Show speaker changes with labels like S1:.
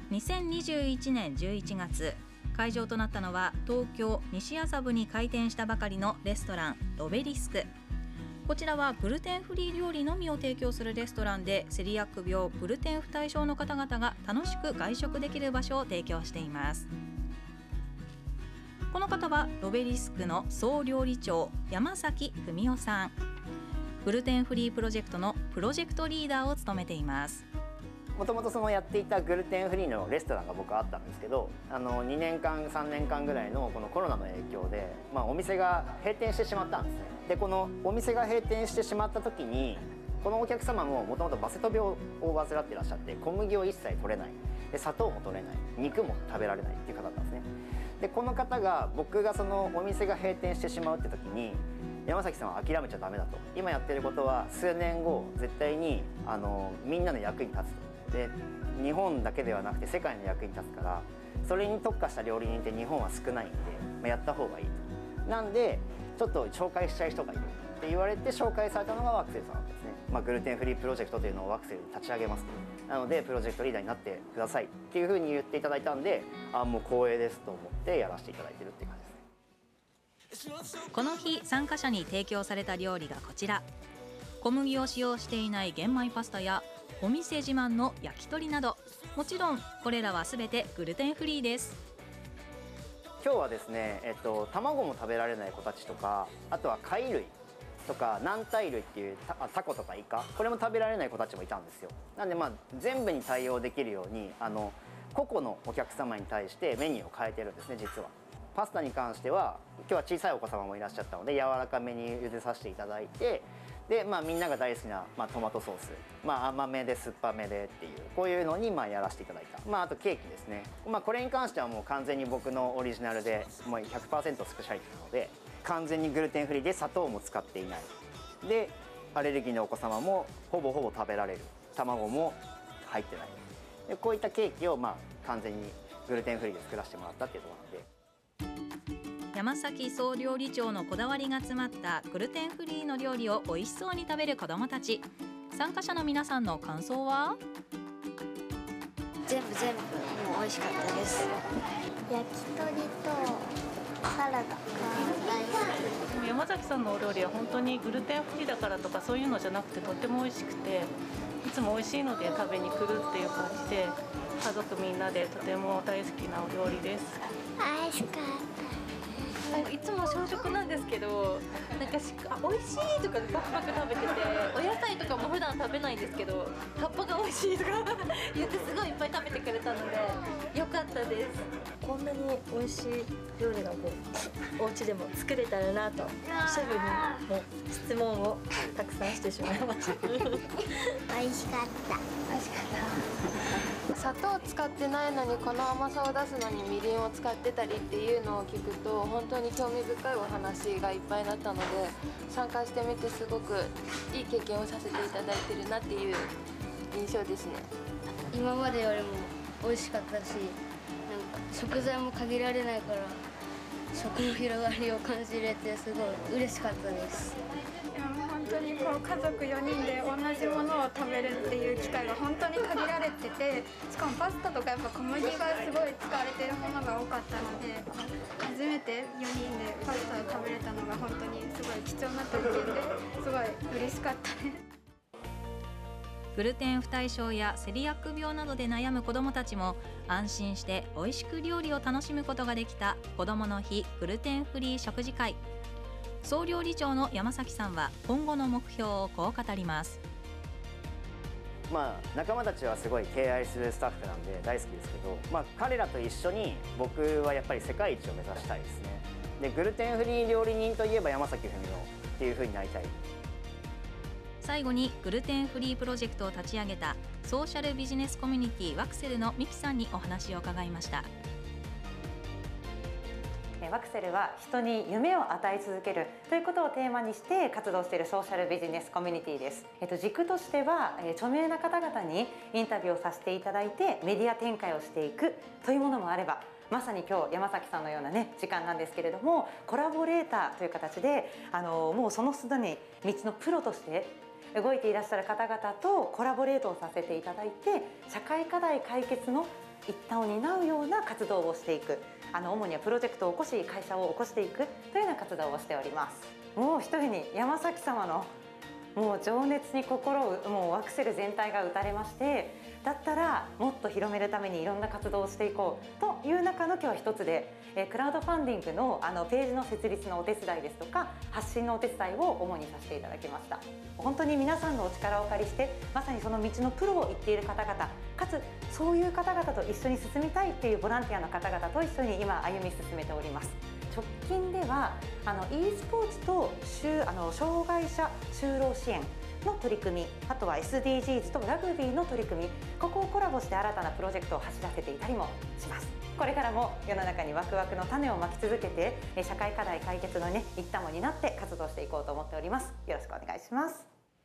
S1: 2021年11月、会場となったのは東京西麻布に開店したばかりのレストランロベリスク。こちらはグルテンフリー料理のみを提供するレストランで、セリアック病グルテン不対症の方々が楽しく外食できる場所を提供しています。この方はロベリスクの総料理長山崎文夫さん。グルテンフリープロジェクトのプロジェクトリーダーを務めています。
S2: もともとそのやっていたグルテンフリーのレストランが僕はあったんですけど、2年間3年間ぐらいのこのコロナの影響で、お店が閉店してしまったんですね。でこのお店が閉店してしまった時に、このお客様ももともとバセト病を患っていらっしゃって、小麦を一切取れない、で砂糖も取れない、肉も食べられないっていう方だったんですね。でこの方が、僕がそのお店が閉店してしまうって時に、山崎さんは諦めちゃダメだと、今やってることは数年後絶対にみんなの役に立つと。で日本だけではなくて世界の役に立つから、それに特化した料理人って日本は少ないんで、やった方がいいと。なんでちょっと紹介したい人がいるって言われて紹介されたのがワクセルさんですね。グルテンフリープロジェクトというのをワクセルに立ち上げますと。なのでプロジェクトリーダーになってくださいっていうふうに言っていただいたんで、もう光栄ですと思ってやらせていただいてるっていう感じですね。
S1: この日参加者に提供された料理がこちら。小麦を使用していない玄米パスタやお店自慢の焼き鳥など、もちろんこれらはすべてグルテンフリーです。
S2: 今日はですね、卵も食べられない子たちとか、あとは貝類とか軟体類っていうタコとかイカ、これも食べられない子たちもいたんですよ。なんで全部に対応できるように個々のお客様に対してメニューを変えてるんですね。実はパスタに関しては今日は小さいお子様もいらっしゃったので、柔らかめに茹でさせていただいて、でみんなが大好きな、トマトソース、甘めで酸っぱめでっていう、こういうのにやらせていただいた。あとケーキですね。これに関してはもう完全に僕のオリジナルで、もう 100% スペシャリティなので、完全にグルテンフリーで砂糖も使っていないで、アレルギーのお子様もほぼ食べられる、卵も入ってないで、こういったケーキを完全にグルテンフリーで作らせてもらったっていうところなんで。
S1: 山崎総料理長のこだわりが詰まったグルテンフリーの料理を美味しそうに食べる子どもたち。参加者の皆さんの感想は？
S3: 全部もう美味しかったです。焼き鳥とサラダが大好き。
S4: 山崎さんのお料理は本当にグルテンフリーだからとかそういうのじゃなくて、とっても美味しくて、いつも美味しいので食べに来るっていう感じで、家族みんなでとても大好きなお料理です。
S3: 美味しかった。
S5: いつも小食なんですけど、なんか美味しいとかでバクバク食べてて、お野菜とかも普段食べないんですけど、葉っぱが美味しいとか言ってすごいいっぱい食べてくれたので良かったです。
S6: こんなに美味しい料理がお家でも作れたらなと、シェフにも質問をたくさんしてしまいました。
S3: 美味しかった。美味しかった。
S7: 砂糖使ってないのにこの甘さを出すのにみりんを使ってたりっていうのを聞くと、本当に興味深いお話がいっぱいになったので、参加してみてすごくいい経験をさせていただいてるなっていう印象ですね。
S8: 今までよりも美味しかったし、なんか食材も限られないから食の広がりを感じれてすごい嬉しかったです。
S9: 本当に家族4人で同じものを食べるっていう機会が本当に限られてて、しかもパスタとかやっぱ小麦がすごい使われてるものが多かったので、初めて4人でパスタを食べれたのが本当にすごい貴重な体験ですごい嬉しかったです。
S1: グルテン不対症やセリアック病などで悩む子どもたちも安心して美味しく料理を楽しむことができた子どもの日グルテンフリー食事会。総料理長の山崎さんは今後の目標をこう語ります。
S2: 仲間たちはすごい敬愛するスタッフなんで大好きですけど、彼らと一緒に僕はやっぱり世界一を目指したいですね。でグルテンフリー料理人といえば山崎文夫っていう風になりたい。
S1: 最後にグルテンフリープロジェクトを立ち上げたソーシャルビジネスコミュニティワクセルのミキさんにお話を伺いました。
S10: ワクセルは人に夢を与え続けるということをテーマにして活動しているソーシャルビジネスコミュニティです。軸としては著名な方々にインタビューをさせていただいてメディア展開をしていくというものもあれば、まさに今日山崎さんのような時間なんですけれども、コラボレーターという形でもうそのすでに道のプロとして動いていらっしゃる方々とコラボレートをさせていただいて、社会課題解決の一端を担うような活動をしていく、主にはプロジェクトを起こし会社を起こしていくというような活動をしております。もう一人に山崎様のもう情熱に心をもうアクセル全体が打たれまして、だったらもっと広めるためにいろんな活動をしていこうという中の今日は一つで、クラウドファンディングのページの設立のお手伝いですとか発信のお手伝いを主にさせていただきました。本当に皆さんのお力をお借りして、まさにその道のプロを言っている方々、かつそういう方々と一緒に進みたいっていうボランティアの方々と一緒に今歩み進めております。直近ではe スポーツと障害者就労支援の取り組み、あとは SDGs とラグビーの取り組み、ここをコラボして新たなプロジェクトを走らせていたりもします。これからも世の中にワクワクの種をまき続けて、社会課題解決の一端を担って活動していこうと思っております。よろしくお願いします。